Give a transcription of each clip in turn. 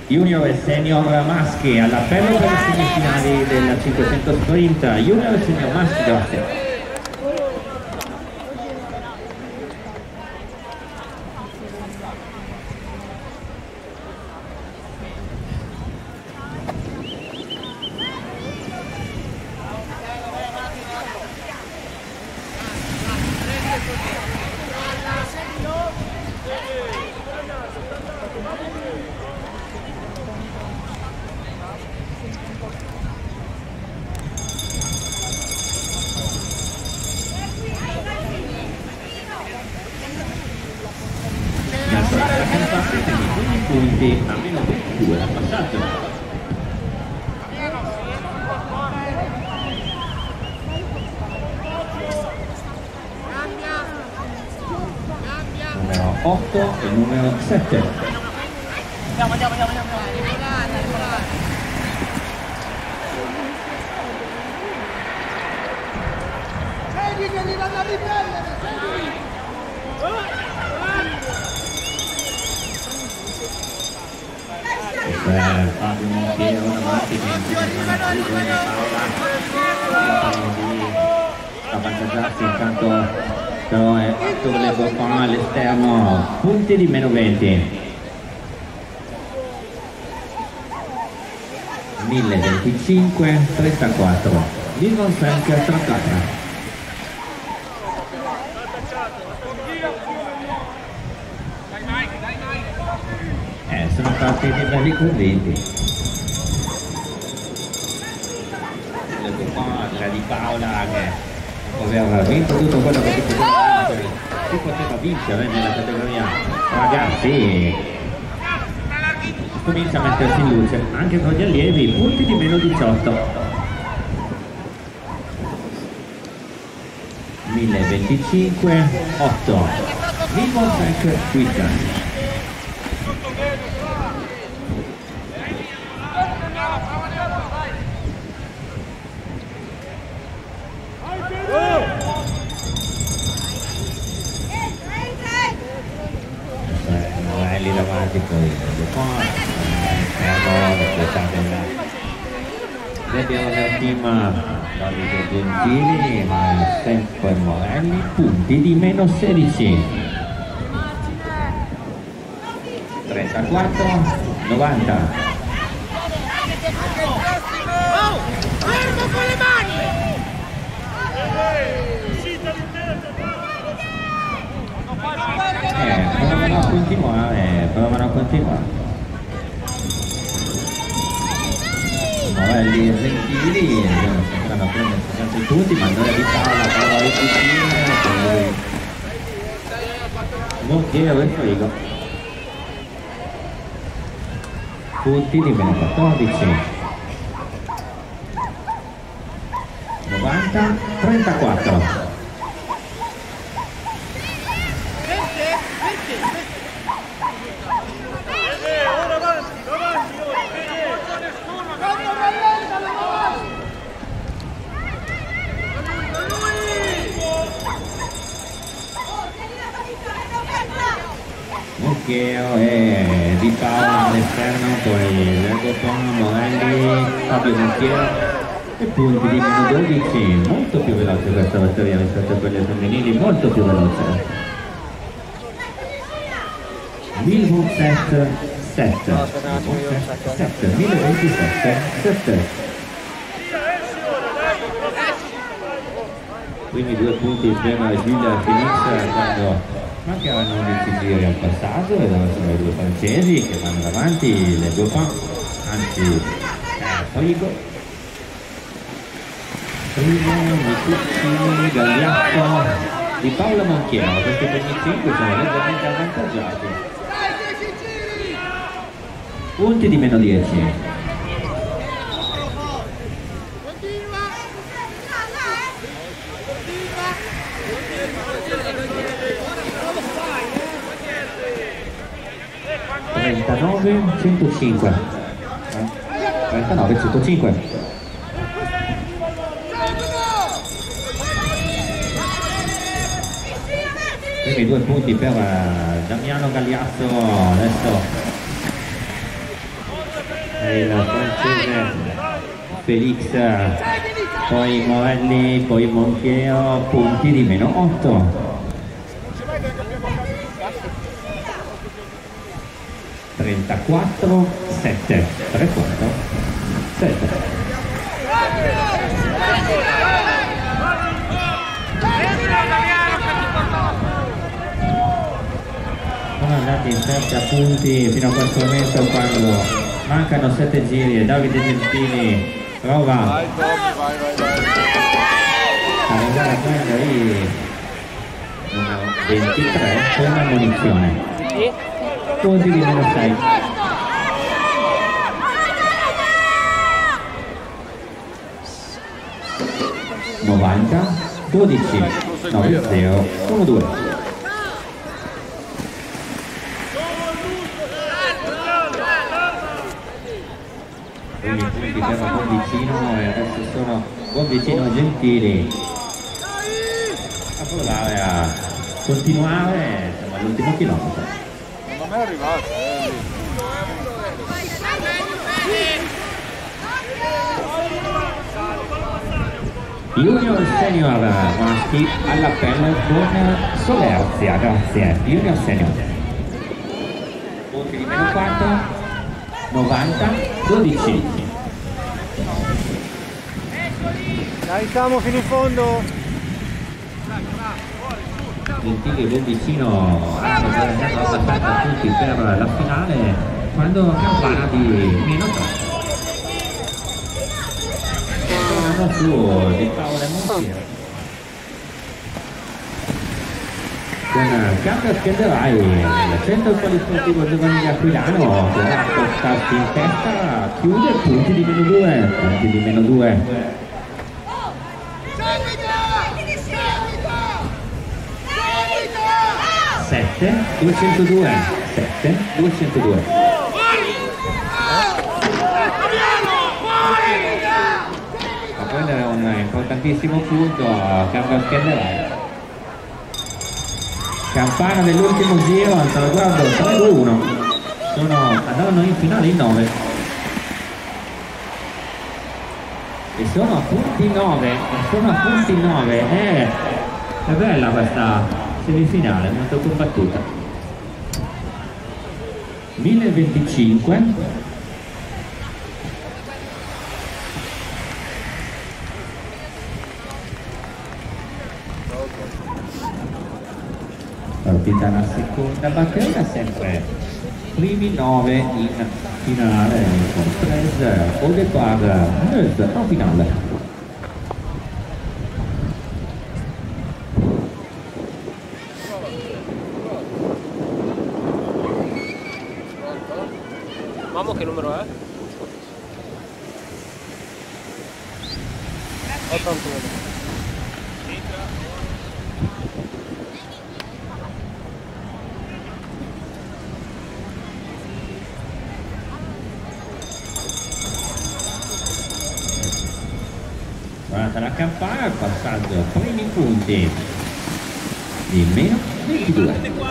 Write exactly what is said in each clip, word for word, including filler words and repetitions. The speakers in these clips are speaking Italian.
Junior e senior maschi all'appello per le semifinali del cinquecento sprint. Junior e senior maschi, grazie. Punti a meno ventidue, ha passato. Numero otto e numero sette. Andiamo, andiamo, andiamo, andiamo. Vedi che li vanno a riprendere, Per Fabio Montiero davanti a avvantaggiarsi, intanto però è fatto le Bocon all'esterno, punti di meno venti. mille venticinque trentaquattro, Livon Frank trentaquattro. Sono partiti belli convinti. Le Bocon di Paola che aveva vinto tutto quello che si poteva vincere, si poteva vincere nella categoria ragazzi. Comincia a mettersi in luce anche con gli allievi, punti di meno diciotto. mille venticinque otto, Livon Frank Twitter. Lì davanti poi Bocon, abbiamo nel team Davide Gentili, ma sempre Morelli, punti di meno sedici. trentaquattro novanta. Oh, fermo con le mani! Eh, provano a continuare, provano a continuare. Morelli e Gentili sembrano prendere tanti punti, ma andare di Paola, prova a riuscire, Montiero e Frigo. Punti di meno quattordici. novanta trentaquattro. Montiero e Di Paola all'esterno, poi Bocon, Morelli, Fabio Montiero e punti di meno dodici. Molto più veloce questa batteria rispetto a quelle femminili, molto più veloce. Livon set sette, sette, mille ventisette sette. Primi due punti per Giulia Phoenix quando mancavano undici giri al passaggio e dove sono i due francesi che vanno davanti, le Bocon, anzi eh, Frigo, Frigo, Mitucci, Gagliasso, Di Paola Montiero. Questi primi cinque sono leggermente avvantaggiati. Punti di meno dieci. trentanove centocinque, trentanove centocinque. Primi due punti per Damiano Gagliasso. Adesso il francese Felix, poi Morelli, poi Moncheo, punti di meno otto. trentaquattro sette, tre quattro sette. Sono andati in sette a punti fino a questo momento, quando mancano sette giri e Davide Gentili prova ad andare a prendere il numero ventitré con una munizione. Punti di meno sei. novanta dodici nove zero uno due. Quindi punti per Bonvicino, e adesso sono Bonvicino e Gentili a provare a continuare all'ultimo chilometro. Non è arrivato, eh. Junior Senior maschi all'appello con Solerzia, grazie. Junior Senior. Punti di meno quattro, novanta dodici. Dai, siamo fino in fondo. Gentili e Bonvicino hanno guadagnato abbastanza punti per la finale, quando Campana di meno tre. Tornano su di Paolo e Montiero con Cambio Scenderai nel centro polisportivo giovanile aquilano, che va a portarsi in testa, chiude punti di meno due, punti di meno due. sette duecentodue, sette duecentodue. A prendere un importantissimo punto Cambio Scenderai. Campana dell'ultimo giro, al traguardo tre due uno. Sono, andavano in finale in nove. E sono a punti nove, sono a punti nove. Eh, è bella questa semifinale, molto combattuta. mille venticinque. Partita alla seconda batteria, sempre primi nove in finale con Trez o départ neuf en finale. Mamma, che numero è? ottantuno. Guardate la Campana, il passaggio a primi punti di meno ventidue.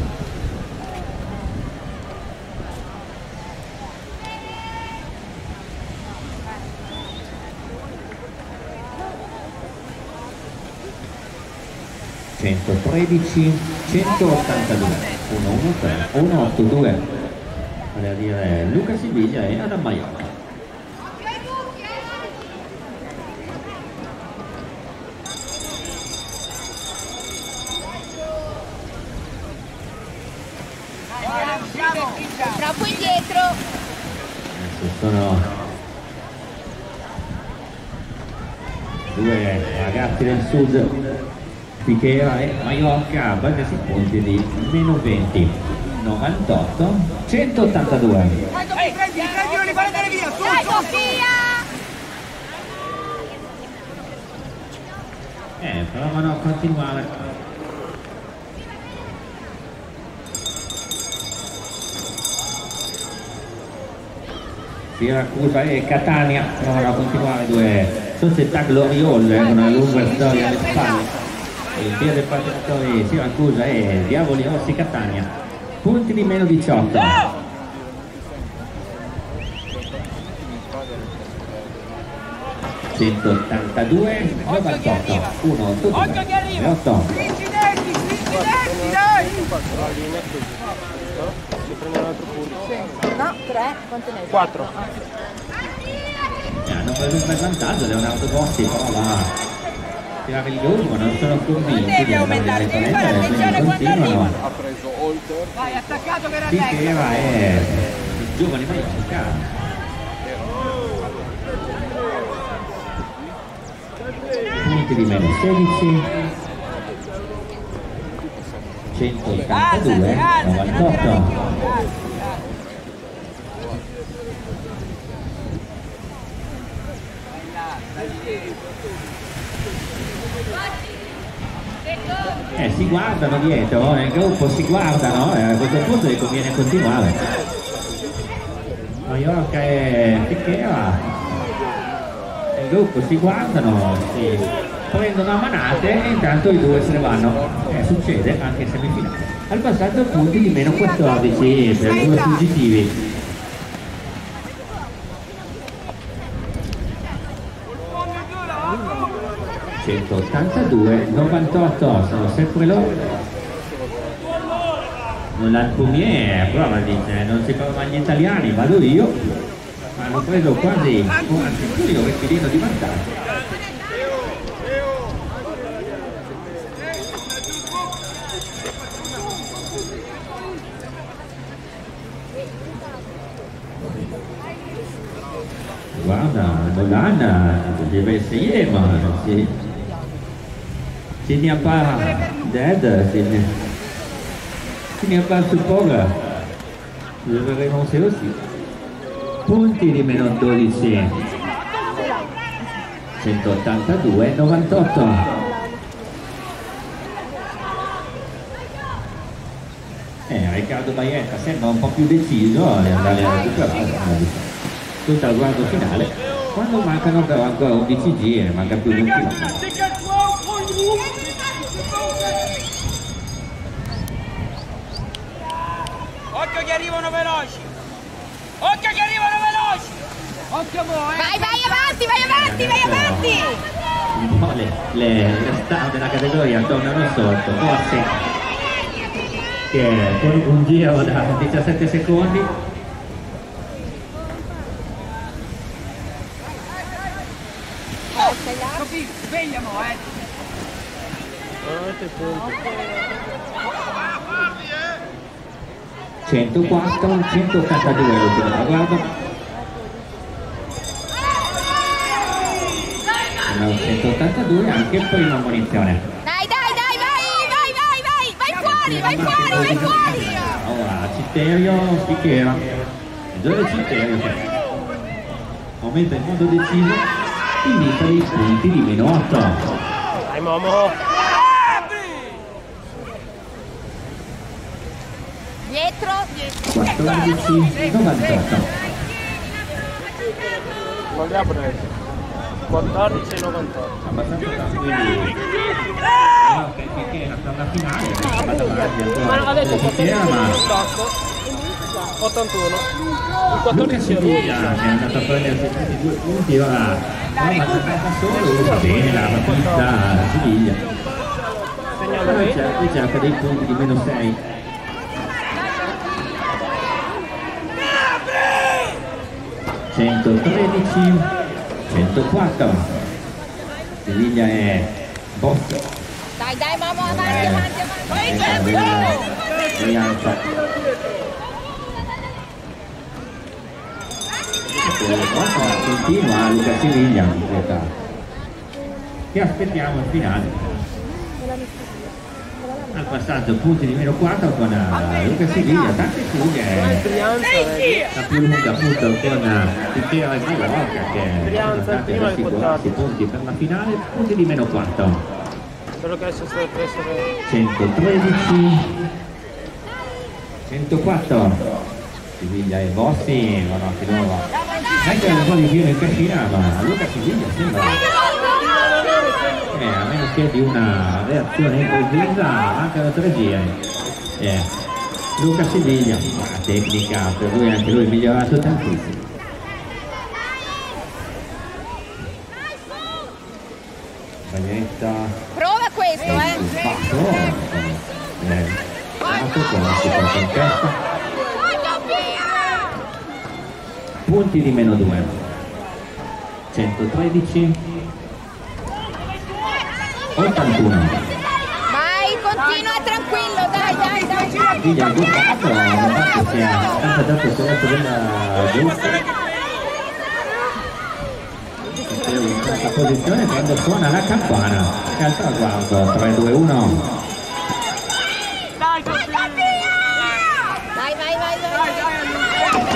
centotredici centottantadue, uno uno tre, uno otto due, vale a dire Luca Siviglia e Adam Maiocca. Troppo indietro. Adesso sono due ragazzi del sud, Pichera e Maiorca, a prendersi punti di meno venti, novantotto centottantadue. Dai, prendi, prendi, non li fai andare via, su, Dai, su, Sofia! Eh, provano a continuare. Siracusa e Catania provano a continuare, due società gloriose con una lunga storia alle spalle. Il via dei pattinatori Siracusa e Diavoli Rossi Catania. Punti di meno diciotto. centottantadue novantotto. uno, due, tre, otto. Incidenti, incidenti, dai! Si prende un altro punto. No, tre, quante ne hai? quattro. Eh, hanno preso un bel vantaggio, Leonardo Bossi, però va tirare il gol, ma non sono convinti Devi di andare aumentare, devi fare direttamente, attenzione quindi quando continuano. arriva. Ha preso Holter. Vai, attaccato per Sì, attack. che era è il giovane Maiocca. Punti di meno sedici. centottantadue novantotto. Eh, si guardano dietro, nel gruppo si guardano, eh, a questo punto gli conviene continuare. Maiorca e Fichera, nel gruppo si guardano, si prendono a manate e intanto i due se ne vanno. Eh, succede anche in semifinale. Al passaggio punti di meno quattordici per i due fuggitivi. centottantadue novantotto, sono sempre loro. Non ha Pumier, prova, dice, non si prova gli italiani, vado io. Ma hanno preso quasi, anzi qui un respirino di vantaggio. Guarda, Nolan deve essayer, ma si, s'il n'y a pas d'aide, s'il n'y s'il n'y a pas de support, je vais renoncer aussi. Punti di meno dodici. centottantadue novantotto. Eh, Riccardo Baietta sembra un po' più deciso ad andare a recuperare. Tutto al guardo finale, quando mancano però ancora undici giri, manca più di un chilometro. Occhio che arrivano veloci! Occhio che arrivano veloci! Occhio a voi! Vai, vai avanti, vai avanti, vai avanti! Un po' le, le, le star della categoria tornano sotto, Bossi che con un giro da diciassette secondi. Così, svegliamo, eh! centoquattro centottantadue l'ultimo traguardo. No, centottantadue anche il primo munizione. Dai, dai, dai, vai, vai, vai, vai, vai fuori, vai fuori, vai fuori! Ora Citterio, Fichera, Giorgio Citterio che aumenta in modo deciso, inizia i punti di meno otto. Dai Momo! Dietro, dietro. quattordici novantotto. Non li ha preso. quattordici novantotto. Abbastanza tranquilli. No, perché era per la finale, è andata avanti Ma ha ancora detto Fichera, ma ottantuno. Il Luca quattordici è Sevilla che è andato a prendere questi due punti, ora no, ma da solo usa bene la partita a Siviglia. Segnalo Qui lì. cerca dei punti di meno sei. centotredici centoquattro. Siviglia è boss. Dai, dai, mamma, avanti, avanti, avanti. Brianza. Continua Luca Siviglia in realtà. Che aspettiamo in finale. Al passaggio punti di meno quattro con uh, Luca Siviglia, tante fughe, Brianza, vedi? la più lunga appunto con Fichera e Mallorca che sono Brianza, state prima il questi quattordici. punti per la finale, punti di meno quattro. Spero che adesso stai preso. centotredici centoquattro. Siviglia e Bossi vanno anche loro. Anche un po' di giro in cascina, ma Luca Siviglia sembra eh, a meno che di una reazione improvvisa mancano tre giri. Eh, Luca Siviglia, la tecnica per lui, anche lui è migliorato tantissimo. Baglietta. Prova questo, E eh. il basso. Eh, dato con la super conquista. Punti di meno due. centotredici. ottantuno. Vai, continua tranquillo, dai, dai, dai. Viglia al gustato, nonostante sia sempre dato il segreto della giusta. In questa posizione quando suona la campana e al traguardo tre due uno. Dai, Sofia! Vai, vai, vai, vai.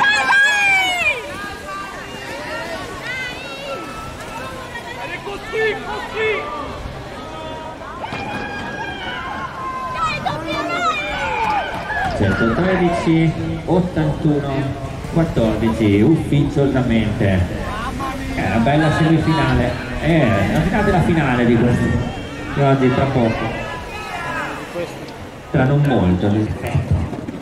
Così, così! centotredici, ottantuno, quattordici, ufficiosamente. È una bella semifinale, è la finale della finale di questo, di oggi tra poco, tra non molto, rispetto.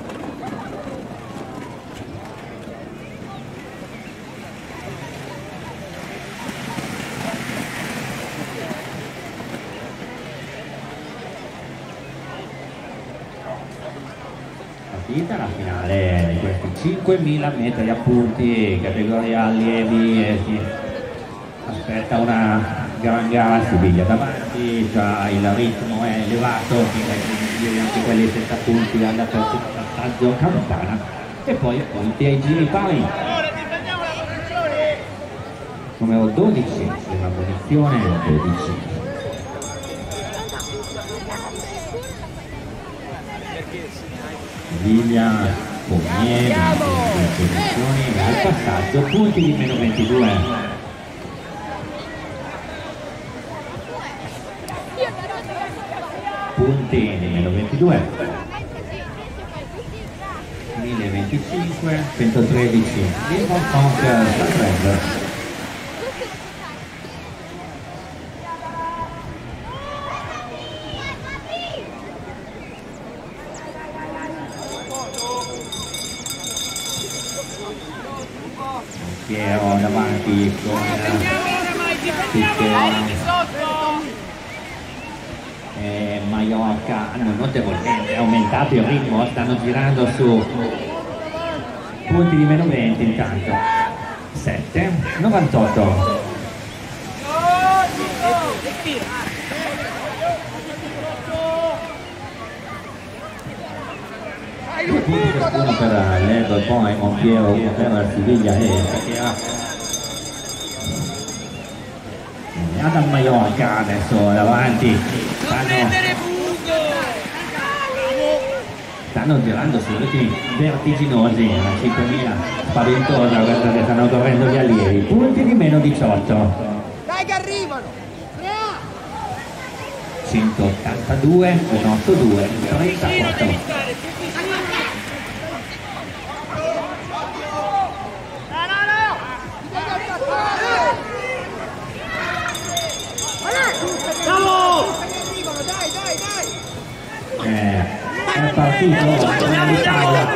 La finale di questi cinquemila metri a punti, categoria allievi, e si aspetta una gran gara, si piglia davanti, già il ritmo è elevato, quindi anche quelli senza punti alla terza passaggio campana e poi punti ai giri pari. Numero dodici, prima posizione, dodici. Viglia, Fournier, posizioni al passaggio, punti di meno ventidue. Punti di meno ventidue. mille venticinque, centotredici. Limon Funk Sanremo. Piero davanti con e Mallorca hanno notevolmente aumentato il ritmo, stanno girando su punti di meno venti intanto. sette, novantotto. Due punti ciascuno per Lego e poi Montiero, uno per Siviglia e Sacchera. Adam Mallorca adesso davanti, stanno, stanno girando su ritmi vertiginosi, la cinquemila spaventosa questa che stanno correndo gli allievi, punti di meno diciotto. Dai che arrivano! centottantadue, ottantadue, trentaquattro. Eh, è partito il di Paola,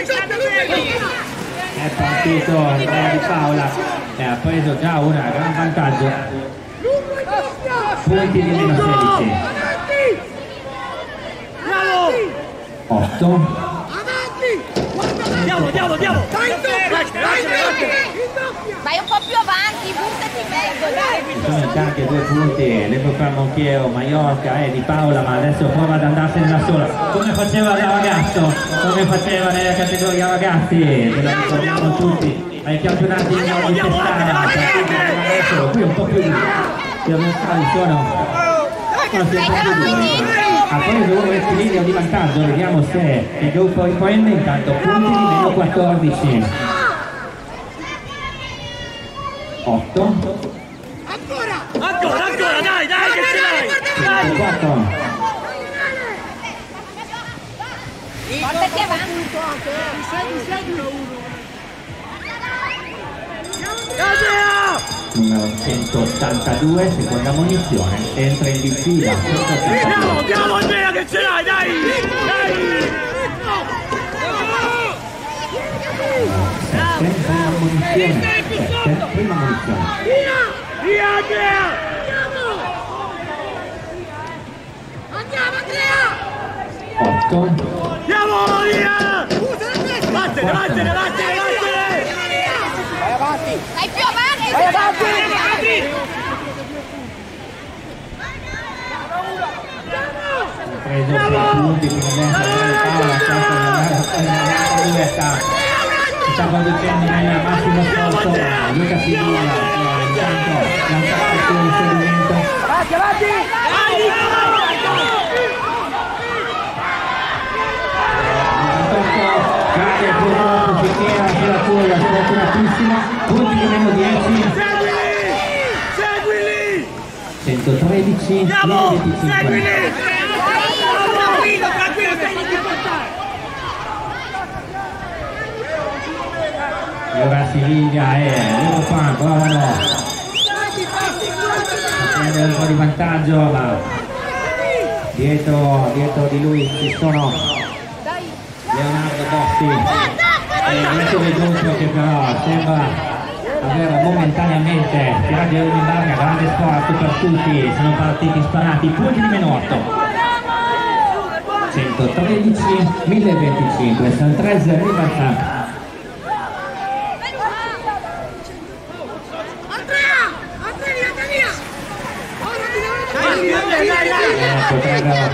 è partito il di Paola e ha preso già un gran vantaggio, punti di meno sedici, otto, Andiamo, andiamo, andiamo! Vai un po' più avanti, buttati in mezzo, dai. sono intanto due punti, Lembo fra Montiero, Mallorca e Di Paola, ma adesso prova ad andarsene da sola, come faceva da ragazzo, come faceva nella categoria ragazzi, ce la ricordiamo tutti, ai campionati di Nord di Pescara, qui un po' più di gli avversari sono quasi un po' più duri. Ha preso un rettilineo di vantaggio, vediamo se il gruppo riprende, intanto punti di meno quattordici. otto. Ancora! Ancora, ancora, dai, dai, che ce l'hai! quattro. Portati avanti. Numero centottantadue, seconda munizione, entra in diffida. Andiamo, andiamo Andrea che ce l'hai, dai! Dai! sette, prima munizione, sette, prima munizione. Via! Via Andrea! otto. Andiamo via! Vattene, vattene, vattene, vattene! Vai avanti! Vai più avanti! Vai avanti! Ha preso sei punti fino adesso Paola, sta, sta conducendo nel massimo sforzo Luca Siviglia, intanto lanciato il suo inserimento. Avanti, avanti! Cade purtroppo si tira sulla curva, sfortunatissima, punti di meno dieci. Seguili! centotredici, Andiamo! venticinque. Seguili! Tranquillo, tranquillo, stai in difficoltà! E ora Siviglia e Leopan provano a prendere un po' di vantaggio, ma dietro, dietro di lui ci sono Leonardo Bossi e Alessio Venuto, che però sembra aver momentaneamente tirato in barca. Grande sforzo per tutti, sono partiti sparati, punti di meno otto. centotredici, mille venticinque, Santrese ribalta. Potrebbero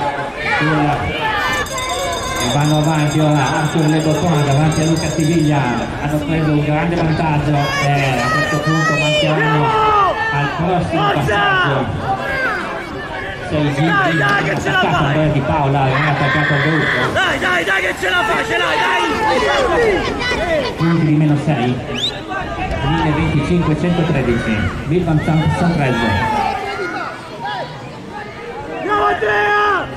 e vanno avanti ora Arthur Lebopon davanti a Luca Siviglia, hanno preso un grande vantaggio e a questo punto mancheranno al prossimo passaggio. sei giri attaccato Andrea Di Paola, non è attaccato al gruppo. Dai, dai, dai che ce la fa, ce l'hai, dai! Punti di meno sei, mille venticinque, centotredici, Bilbam Santrese. Andiamo Andrea!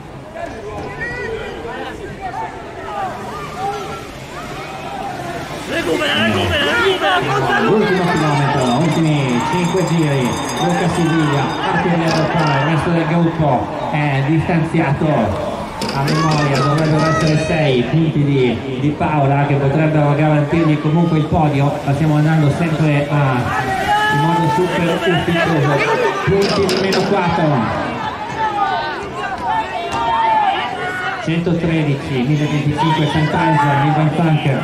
Recupera, recupera, recupera! L'ultimo chilometro, ultimi cinque giri, Luca Siviglia, Arthur Lebopon, il resto del gruppo è distanziato a memoria, dovrebbero essere sei punti di, di Paola che potrebbero garantirgli comunque il podio, ma stiamo andando sempre a, in modo super ufficioso. Punti di meno quattro. centotredici, mille venticinque Santrese, Milvan Funk.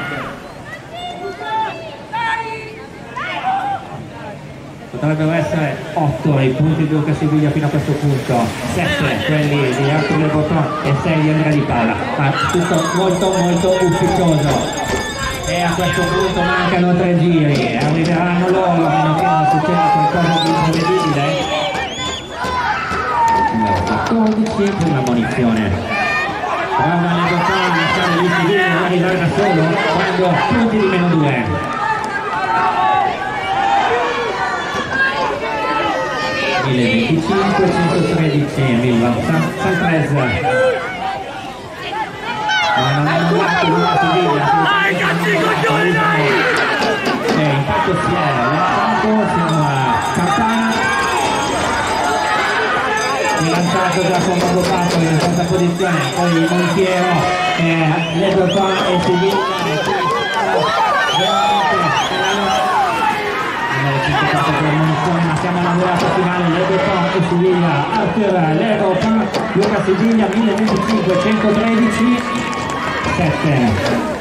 Potrebbero essere otto i punti di Luca Siviglia fino a questo punto, sette quelli di Arthur Lebopon e sei di Andrea Di Paola, ma tutto molto molto ufficioso. E a questo punto mancano tre giri e arriveranno loro, a meno che non succeda qualcosa di imprevedibile. Numero quattordici, prima munizione. Prova Lebopon a lasciare gli Siviglia e arrivare da solo quando punti di meno due. mille venticinque, centotredici, Milvan Santrese. Ma non è andato Luca Siviglia. Dai, cazzi i coglioni, dai! E intanto si è lanciato, siamo a Campana. Si è lanciato già con Bobo Pato in terza posizione, poi Montiero, eh, Lebopon e Siviglia. Ma siamo alla volata finale, Lebopon e Siviglia, Arthur Lebopon, Luca Siviglia, mille venticinque, centotredici, sette.